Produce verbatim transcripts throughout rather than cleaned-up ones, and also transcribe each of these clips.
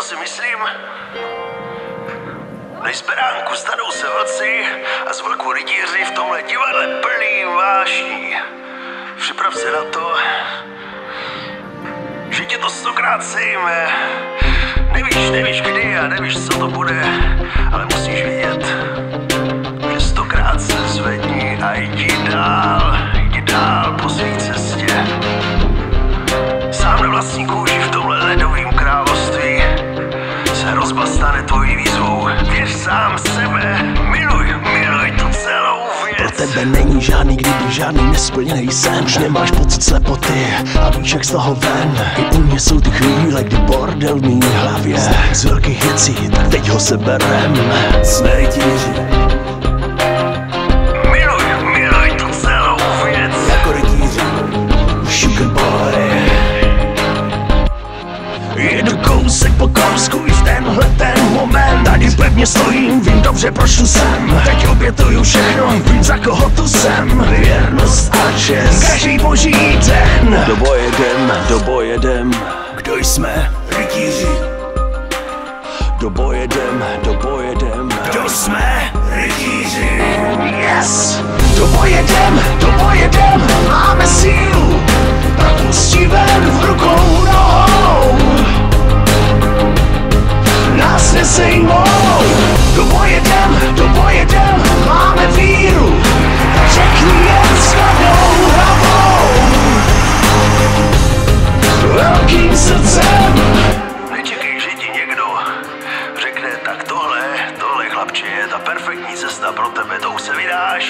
si myslím? Než z beránku stanou se vlci a z vlku rytíři v tomhle divadle plný vášní. Připrav se na to, že tě to stokrát sejme. Nevíš, nevíš kdy a nevíš, co to bude, ale musíš vědět, že stokrát se zvedni a jdi dál, jdi dál po svý cestě. Sám na vlastní kůži v tomhle ledovým království se hrozba stane tvojí výzvou. Věř sám sebe, miluj, miluj tu celou věc. Pro tebe není žádný kdyby, žádný nesplněný sen. Už nemáš pocit slepoty a víš jak z toho ven. I u mě jsou ty chvíle, kdy bordel v mý hlavě z velkých věcí, tak teď ho seberem. Jsme rytíři. Miluj, miluj tu celou věc. Jako rytíři. Sugar boy. Jedu kousek po kousku i v tenhle ten moment. Tady pevně stojím, vím dobře proč tu jsem. Teď obětuju všechno, vím za koho tu jsem. Věrnost a čest, každý boží den. Do boje jdem, do boje jdem. Kdo jsme? Rytíři. Do boje jdem, do boje jdem. Kdo jsme? Rytíři. Yes! Do boje jdem, do boje jdem. Máme sílu, propustí ven v rukou nohou. Nás nesejmou. Do boje jdem, do boje jdem. Máme víru, tak řekni jen s chladnou hlavou, velkým srdcem. Nečekej, že ti někdo řekne, tak tohle, tohle chlapče je ta perfektní cesta pro tebe, tou se vydáš.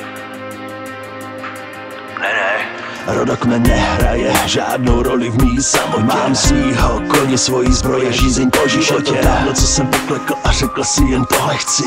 Ne, ne. Rodokmen nehraje žádnou roli v mý samotě. Mám svýho koně, svojí zbroje, žízeň po životě. Je to dávno, co jsem poklekl a řekl si jen tohle chci.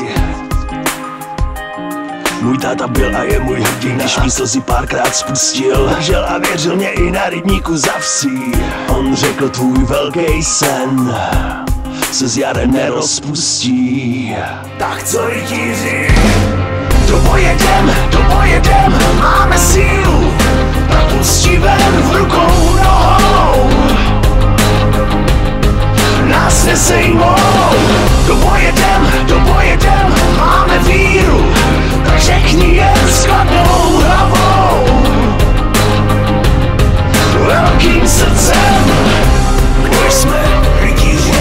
Můj táta byl a je můj hrdina, když mý slzy párkrát spustil. Držel a věřil mě i na rybníku za vsí. On řekl, tvůj velký sen se s jarem nerozpustí. Tak co rytíři? Do boje jdem, do boje jdem. Máme sílu, propustí ven v rukou nohou. Nás nesejmou. Do boje jdem, do boje jdem. Máme víru, tak řekni jen s chladnou hlavou, velkým srdcem. Kdo jsme? Rytíři.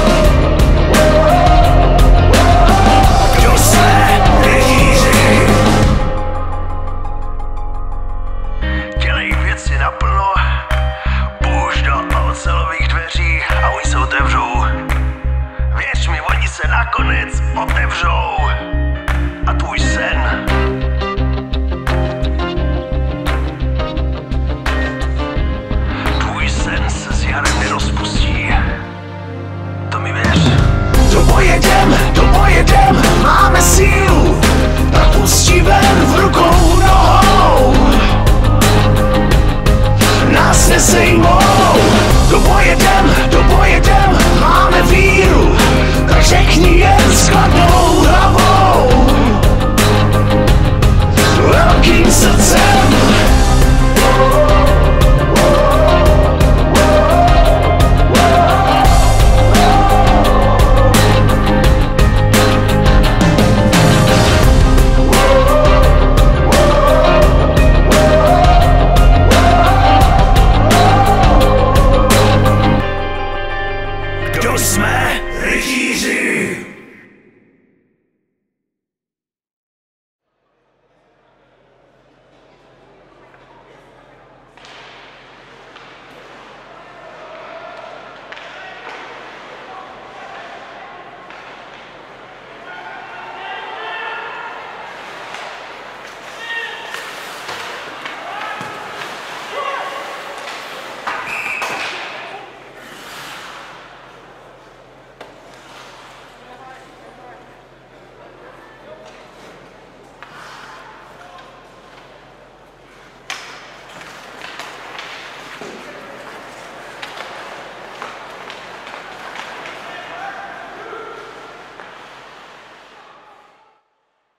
Kdo jsme? Rytíři. Dělej věci naplno, půjď do ocelových dveří a oni se otevřou. Věř mi, oni se nakonec otevřou. A tvůj sen